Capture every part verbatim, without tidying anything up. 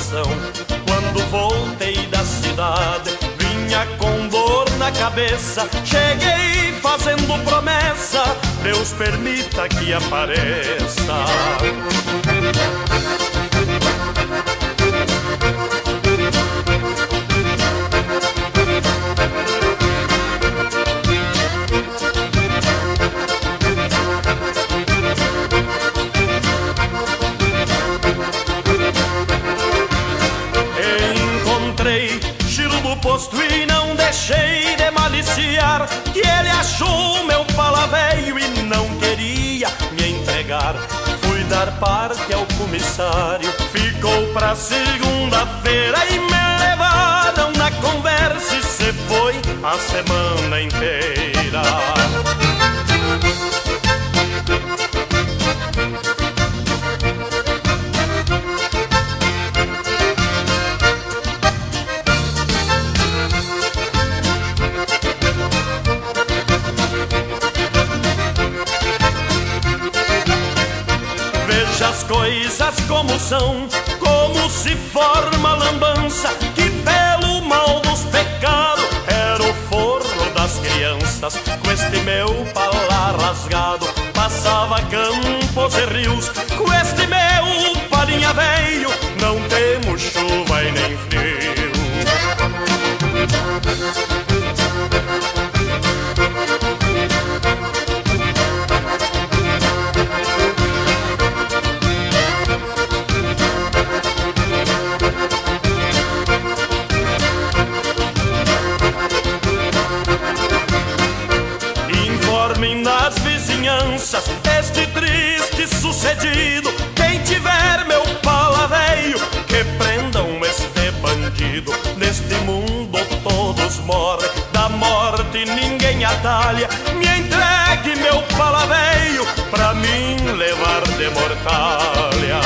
coração. Quando voltei da cidade, vinha com dor na cabeça. Cheguei fazendo promessa, Deus permita que apareça. Giro do posto e não deixei de maliciar, que ele achou meu pala velho e não queria me entregar. Fui dar parte ao comissário, ficou pra segunda-feira e me levaram na conversa e se foi a semana inteira. As coisas como são, como se forma a lambança, que pelo mal dos pecados era o forno das crianças. Com este meu pala rasgado passava campos e rios, com este meu palinha velho não temos chuva e nem frio. Nas vizinhanças este triste sucedido, quem tiver meu pala velho, que prendam este bandido. Neste mundo todos morrem, da morte ninguém atalha. Me entregue meu pala velho, pra mim levar de mortalha.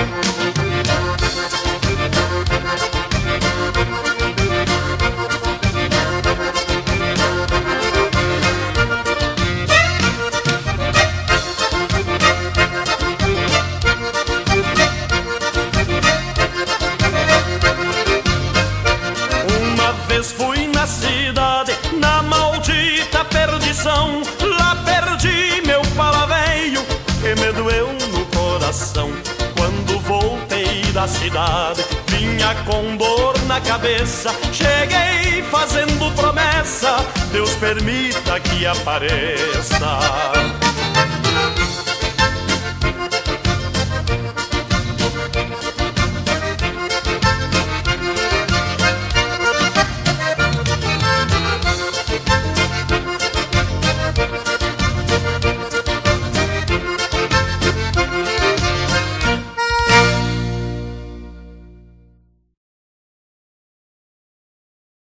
Fui na cidade, na maldita perdição, lá perdi meu pala velho, que me doeu no coração. Quando voltei da cidade, vinha com dor na cabeça. Cheguei fazendo promessa, Deus permita que apareça.